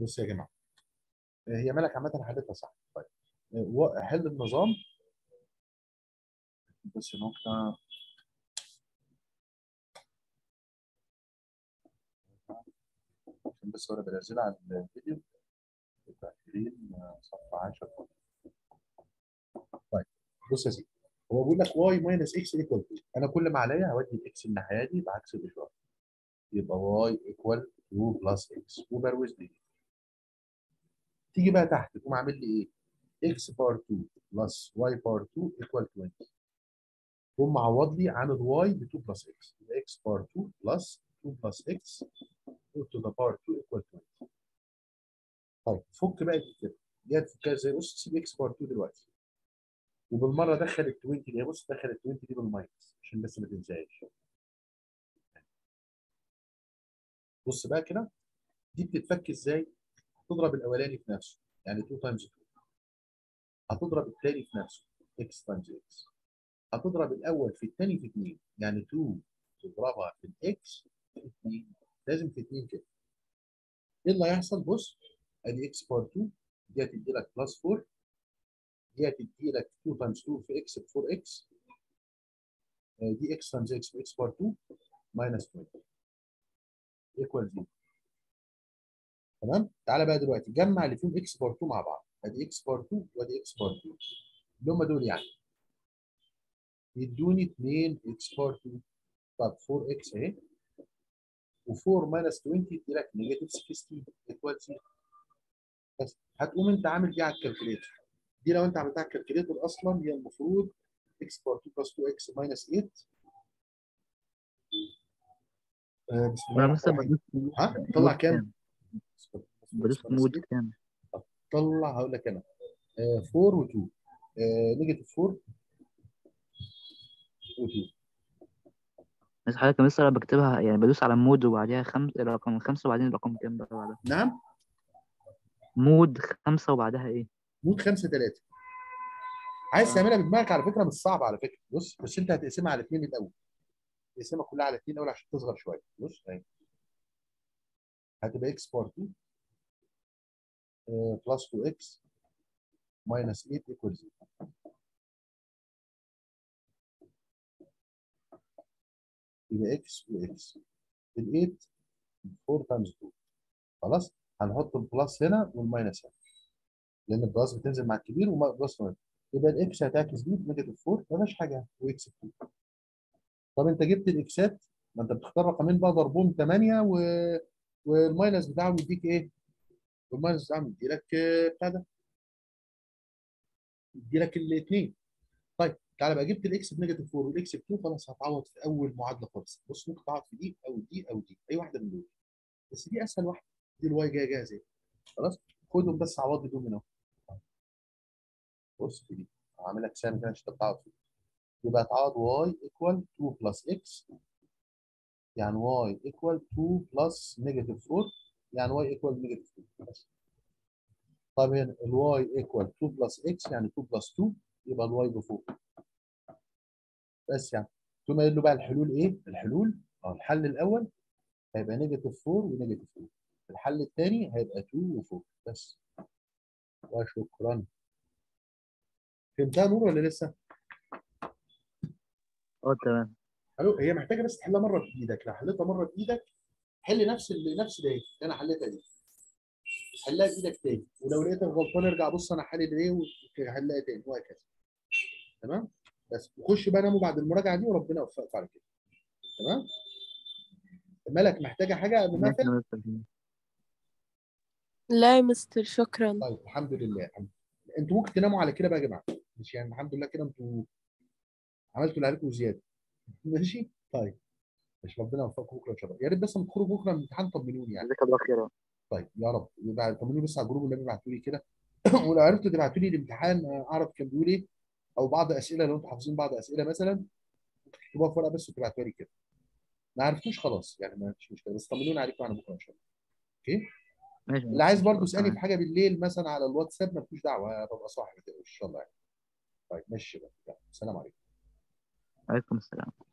بص يا جماعه، هي مالك عامه حلتها صح. طيب حل النظام. بس نقطه عشان بس وانا بنزلها على الفيديو يبقى 20 صفحه 10. طيب بص يا سيدي، هو بيقول لك واي ماينس اكس ايكوال 2. انا كل ما عليا هودي الاكس الناحيه دي بعكس الاشاره، يبقى واي ايكوال 2 بلس اكس وبروز دي. تيجي بقى تحت تقوم عامل لي ايه؟ اكس بار 2 بلس واي بار 2 ايكوال 20. تقوم معوض لي عن الواي ب 2 بلس اكس، يبقى اكس بار 2 بلس 2 بلس اكس تو ذا بار 2 ايكوال 20. طيب فك بقى دي كده، دي هتفكها ازاي؟ بص سيب اكس بار 2 دلوقتي، وبالمره دخل ال 20 دي. بص دخل ال 20 دي بالماينس عشان بس ما تنساش. بص بقى كده، دي بتتفك ازاي؟ هتضرب الاولاني في نفسه يعني 2 تايمز 2، هتضرب الثاني في نفسه اكس تايمز اكس، هتضرب الاول في الثاني في 2 يعني 2 تضربها في الاكس في 2، لازم في 2 كده. ايه اللي هيحصل؟ بص ادي اكس بار 2 دي هتدي لك بلس 4، دي هتدي لك 2 تايمز 2 في اكس ب 4 اكس، دي اكس تايمز اكس في اكس بار 2 ماينس 20 ايكوال 0. تمام؟ تعالى بقى دلوقتي جمع اللي فيهم اكس بار 2 مع بعض، ادي اكس بار 2 وادي اكس بار 2 اللي هم دول يعني يدوني 2 اكس بار 2. طب 4 اكس اهي، و4 ماينس 20 يدي لك نيجاتيف 16 ايكوال 0. بس هتقوم انت عامل دي على الكالكوليتر. دي لو انت عملتها على الكالكوليتر اصلا هي المفروض اكس بار 2 بلس 2 اكس ماينس 8. بسم الله وانا الرحمن مثلا الرحيم. بدوس ها طلع مود كام؟ كام؟ بدوس مود كام؟ طلع هقول لك انا 4 و2 نيجاتيف 4 و2. بس حضرتك مثلا بكتبها يعني بدوس على مود وبعديها رقم 5 وبعدين رقم كام بقى بعدها؟ نعم مود 5 وبعدها ايه؟ مود 5 3. عايز اه تعملها بدماغك على فكره مش صعبه على فكره. بص بس انت هتقسمها على 2 الاول، تقسمها كلها على 2 الاول عشان تصغر شويه. بص اهي هتبقى اكس بار 2 بلس 2 اكس ماينس 8 ايكوال 0. يبقى اكس واكس ال 8 4 تايمز 2. خلاص هنحط البلس هنا والماينس هنا لان البلس بتنزل مع الكبير وبلس هنا، يبقى الاكس هتعكس دي نيجاتيف 4 ما فيهاش حاجه واكس 2. طب انت جبت الاكسات، ما انت بتختار رقمين بقى ضربهم 8 والماينس بتاعهم يديك ايه؟ والماينس بتاعهم يدي لك بتاع ده، يدي لك الاثنين. طيب تعالى بقى جبت الاكس بنيجاتيف 4 والاكس ب 2، خلاص هتعوض في اول معادله خالص. بص ممكن تعوض في دي او دي او دي اي واحده من دول، بس دي اسهل واحده. دي الواي جايه جاهزه. خلاص خدهم بس عوض بدون من اهو. بص في دي هعمل لك سهم كده عشان تعوض فيه. يبقى تعوض واي ايكوال 2 بلس اكس، يعني واي ايكوال 2 بلس نيجاتيف 4، يعني واي ايكوال نيجاتيف 2 بس. طب هنا الواي ايكوال 2 بلس اكس يعني 2 بلس 2، يبقى الواي بفوق بس يعني. ثم قايل له بقى الحلول ايه؟ الحلول الحل الاول هيبقى نيجاتيف 4 ونيجاتيف 2، الحل الثاني هيبقى 2 وفوق بس. وشكرا. فهمتها نور ولا لسه؟ اه تمام. الو هي محتاجه بس تحلها مره بايدك. لو حليتها مره بايدك حل نفس ده اللي انا حليتها دي، حلها بايدك تاني، ولو لقيتك غلطان ارجع بص انا حلل ايه وحلها تاني وهكذا. تمام؟ بس وخش بقى ناموا بعد المراجعه دي وربنا يوفقك على كده. تمام؟ مالك محتاجه حاجه قبل ما ماشي اقفل؟ يا مستر. لا يا مستر شكرا. طيب الحمد لله الحمد لله. انتوا ممكن تناموا على كده بقى يا جماعه، مش يعني الحمد لله كده انتوا عملتوا اللي عليكم زياده. ماشي؟ طيب مش ربنا يوفقكم بكره ان شاء الله. يا ريت بس لما تخرجوا بكره من الامتحان طمنوني يعني. جزاك الله خيرا. طيب يا رب يبقى طمنوني بس على الجروب اللي ابعتوا لي كده. ولو عرفتوا تبعتوا لي الامتحان اعرف كان بيقول ايه، او بعض اسئله لو انتوا حافظين بعض اسئله مثلا تكتبوها في ورقه بس وتبعتوها لي كده. ما عرفتوش خلاص يعني ما فيش مشكله، بس طمنوني عليكم انا بكره ان شاء الله. اوكي. ماشي يا اللي مستر عايز ان شاء برضه الله. يسالني في تمام. حاجه بالليل مثلا على الواتساب ما فيش دعوه ببقى صاحي ان شاء الله يعني. طيب ماشي بقى، يلا، سلام عليكم. عليكم السلام.